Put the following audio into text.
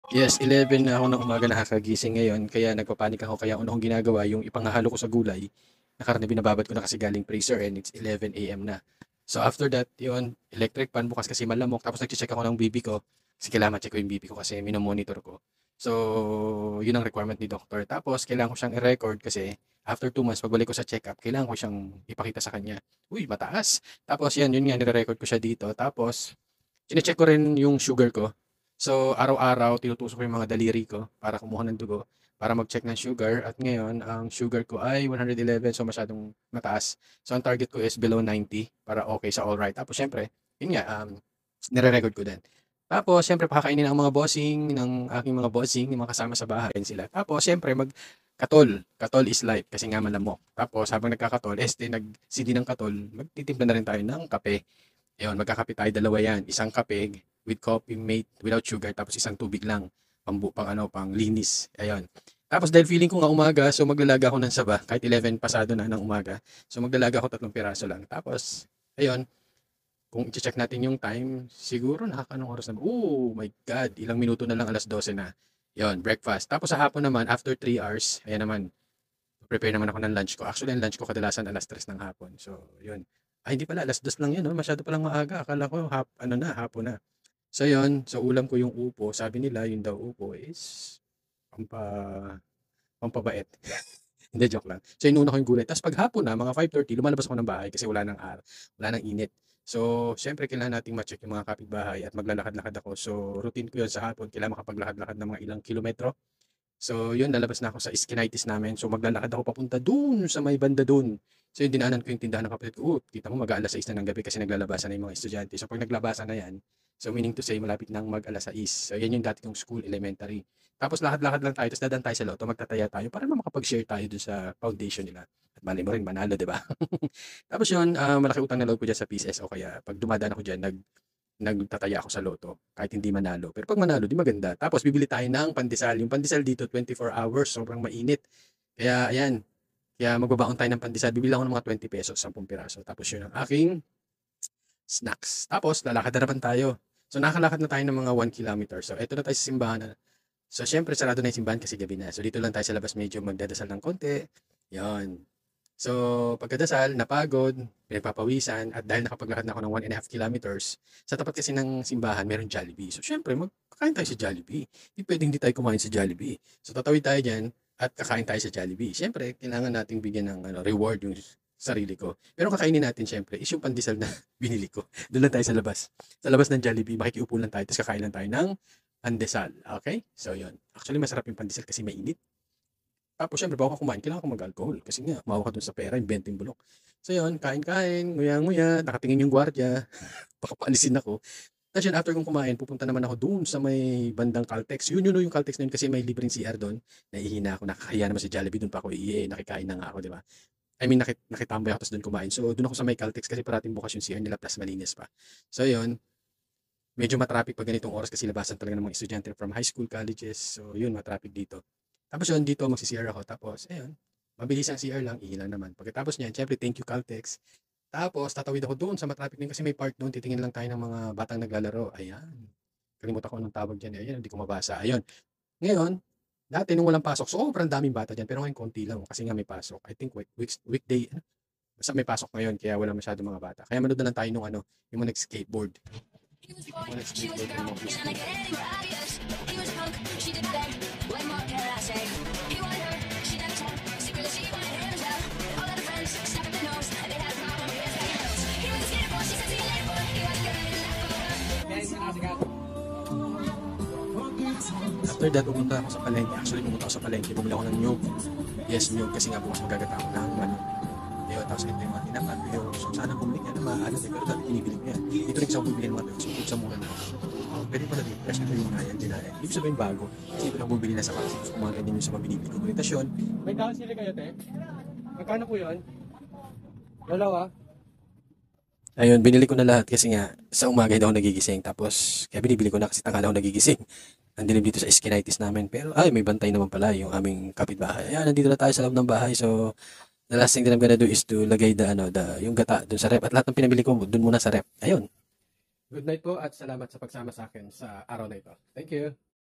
Yes, 11 na ako ng umaga nakakagising ngayon kaya nagpapanik ako kaya una kong ginagawa yung ipangahalo ko sa gulay na karne binababad ko na kasi galing freezer and it's 11 AM na. So after that, yun, electric pan bukas kasi malamok tapos nagche-check ako ng BB ko kasi kailangan check ko yung BB ko kasi minomonitor ko. So, yun ang requirement ni doctor. Tapos kailangan ko siyang i-record kasi after 2 months pagbalik ko sa check-up, kailangan ko siyang ipakita sa kanya. Uy, mataas. Tapos yan, yun nga, nire-record ko siya dito. Tapos, chine-check ko rin yung sugar ko. So, araw-araw tinutusok ko yung mga daliri ko para kumuha ng dugo, para mag-check ng sugar at ngayon ang sugar ko ay 111 so masyadong mataas. So, ang target ko is below 90 para okay sa all right. Tapos siyempre, yun nga, nire-record ko din. Tapos siyempre pakakainin ang mga bossing ng aking mga bossing, yung mga kasama sa bahay sila. Tapos siyempre katol. Katol is life kasi nga malamok. Tapos habang nagkakatol, nag-CD ng katol, magtitimpla na rin tayo ng kape. Ayun, magkakape tayo, dalawa yan. Isang kape with coffee mate without sugar, tapos isang tubig lang. Pang linis. Ayun. Tapos dahil feeling ko nga umaga, so maglalaga ako ng saba, kahit 11 pasado na ng umaga. So maglalaga ako 3 piraso lang. Tapos, ayun, kung i-check natin yung time, siguro nakakanong oras na. Oh my God, ilang minuto na lang, 12:00 na. Yun, breakfast. Tapos sa hapon naman, after 3 hours, ayan naman, prepare naman ako ng lunch ko. Actually, ang lunch ko kadalasan 3:00 ng hapon. So, yun. Ay, hindi pala, 2:00 lang yun, no? Masyado palang maaga. Akala ko, hapon na. So, yun. So, ulam ko yung upo. Sabi nila, yun daw upo is pampa, pampabait. Hindi, joke lang. So, inuna ko yung gulay. Tapos, pag hapon na, mga 5:30, lumalabas ako ng bahay kasi wala nang araw, wala nang init. So, syempre, kailangan nating ma-check yung mga kapitbahay at maglalakad-lakad ako. So, routine ko yun sa hapon. Kailangan makapaglakad-lakad ng mga ilang kilometro. So, yun, lalabas na ako sa Skinitis namin. So, maglalakad ako papunta dun sa may banda dun. So, yung dinaanan ko yung tindahan ng kapatid ko. Oh, kita mo, mag-aalas 6 na ng gabi kasi naglalabasan na yung mga estudyante. So, pag naglabasan na yan, so meaning to say, malapit nang mag-alas 6. So, yan yung dati kong school, elementary. Tapos, lakad-lakad lang tayo. Tapos, dadaan tayo sa loto. Magtataya tayo para naman makapag-share tayo dun sa foundation nila. At mali mo rin, manalo, di ba? Tapos yun, malaki utang na loob ko dyan sa PSS o kaya pag dumadaan ako dyan, nagtataya ako sa loto kahit hindi manalo. Pero pag manalo, di maganda. Tapos bibili tayo ng pandesal. Yung pandesal dito, 24 hours, sobrang mainit. Kaya ayan, kaya magbabaon tayo ng pandesal. Bibili ako ng mga 20 pesos, 10 piraso. Tapos yun ang aking snacks. Tapos lalakad na naman tayo. So nakakalakad na tayo ng mga 1 kilometer. So eto na tayo sa simbahan. So syempre sarado na yung simbahan kasi gabi na. So dito lang tayo sa labas medyo magdadasal ng konti. Yan. So, pagkadasal, napagod, pinagpapawisan, at dahil nakapaglakad na ako ng 1.5 kilometers, sa tapat kasi ng simbahan, meron Jollibee. So, syempre, magkakain tayo sa Jollibee. Hindi pwedeng hindi tayo kumain sa Jollibee. So, tatawid tayo dyan at kakain tayo sa Jollibee. Syempre, kailangan nating bigyan ng reward yung sarili ko. Pero kakainin natin, syempre, is yung pandesal na binili ko. Doon lang tayo sa labas. Sa labas ng Jollibee, makikiupo lang tayo, tapos kakain lang tayo ng pandesal. Okay? So, yun. Actually, masarap yung pandesal kasi mainit. Tapos siyempre bago ka kumain kailangan kang mag-alcohol kasi nga umawa ka dun sa pera, yung 20 bulok. So yun, kain-kain, nguya-nguya, nakatingin yung gwardiya, baka paalisin ako. Tapos yun, after kong kumain, pupunta naman ako dun sa may bandang Caltex. Yun yung Caltex na yun kasi may libreng CR doon. Nahihina ako, nakakahiya naman sa Jollibee, doon pa ako nakikain na nga ako, di ba? I mean, nakitambay ako tapos doon kumain. So doon ako sa may Caltex kasi parating bukas yung CR nila plus malinis pa. So yun, medyo matraffic pag ganitong oras kasi labasan talaga ng mga estudyante from high school, colleges. So yun, matraffic dito. Tapos yun, dito magsi-CR ako. Tapos, ayun, mabilis ang CR lang, ilan naman. Pagkatapos niyan, syempre, thank you Caltex. Tapos, tatawid ako doon sa matraffic din kasi may park doon. Titingin lang tayo ng mga batang naglalaro. Ayan. Kalimutan ko anong tawag dyan. Ayan, hindi ko mabasa. Ayun. Ngayon, dati nung walang pasok, sobrang daming bata dyan. Pero ngayon, konti lang. Kasi nga may pasok. I think weekday, basta may pasok ngayon. Kaya wala masyado mga bata. Kaya manood na lang tayo nung yung mga nag-skateboard. Yung mga nag-skateboard ng mga preschool. After that, pumunta ako sa palengke. Actually, pumunta ako sa palengke. Bumili ako ng nyug. Yes, nyug. Kasi nga bukas magagata ako ng manok. Ayun, tapos ito yung mga tinapat. Ayun, so sana bumili ka na maaalat eh. Pero dati binibili ko yan. Dito rin sa bumili ng mga so food sa mura na. Pwede pala din. Fresh na yung ngayon. Dinaya. Ibig sabihin bago. Kasi ito lang bumili na sa kasi gusto ko mga ganyan yung sa mabinibili ko. Kulitasyon. May dahon sili kayo, te? Magkano po yun? Dalawa? Ayun, binili ko na lahat kasi nga sa umaga daw ako nagigising. Tapos, kaya binibili ko na kasi tanghali ako nagigising. Ang dilim dito sa Skinitis namin. Pero, ay, may bantay naman pala yung aming kapitbahay. Ayan, nandito na tayo sa loob ng bahay. So, the last thing that I'm gonna do is to lagay yung gata dun sa rep. At lahat ng pinabili ko, dun muna sa rep. Ayun. Good night po at salamat sa pagsama sa akin sa araw na ito. Thank you.